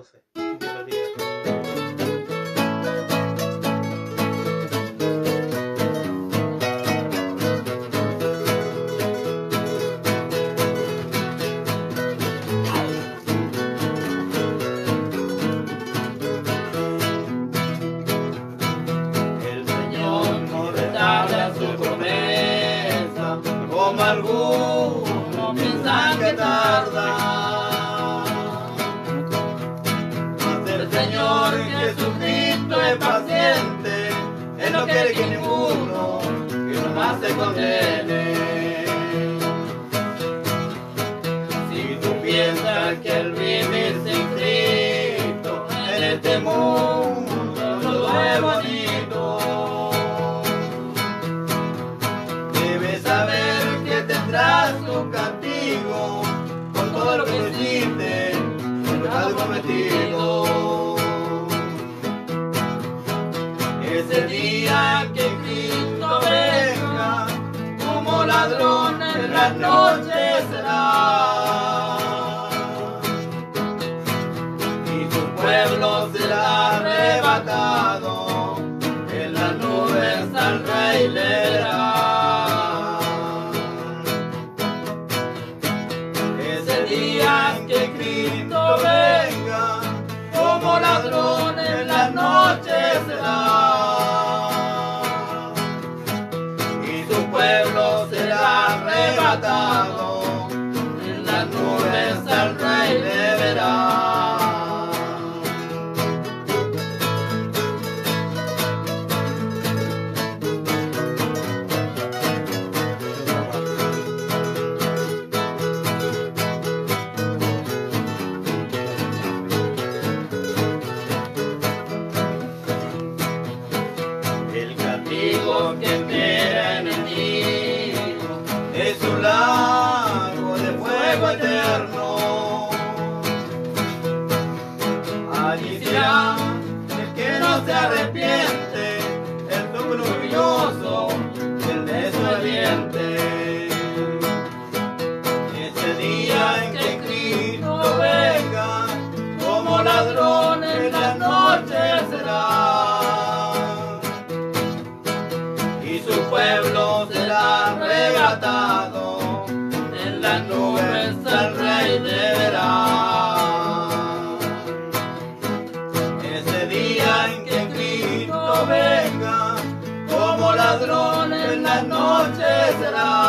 sé. Dios bendiga. Como algunos piensan que tarda, mas el Señor Jesucristo es paciente, Él no quiere que ninguno que nomás se condene. Si tú piensas que el vivir sin Cristo en este mundo todo es bonito, debes saber que tendrás un castigo por todo lo que hiciste, el pecado cometido. Ese día que Cristo venga, como ladrón en la noche será, y tu pueblo será arrebatado, en las nubes al Rey le verá. Que Cristo venga, como ladrón en la noche será, y su pueblo será arrebatado, en las nubes al Rey le verá. Que espera en el nido es un lago de fuego eterno. Allí será el que no se arrepiente, el fuego orgulloso, el desobediente. Ese día en que Cristo venga, como ladrón en la noche será, su pueblo será arrebatado, en las nubes al Rey le verá. Ese día en que Cristo venga, como ladrón en la noche será,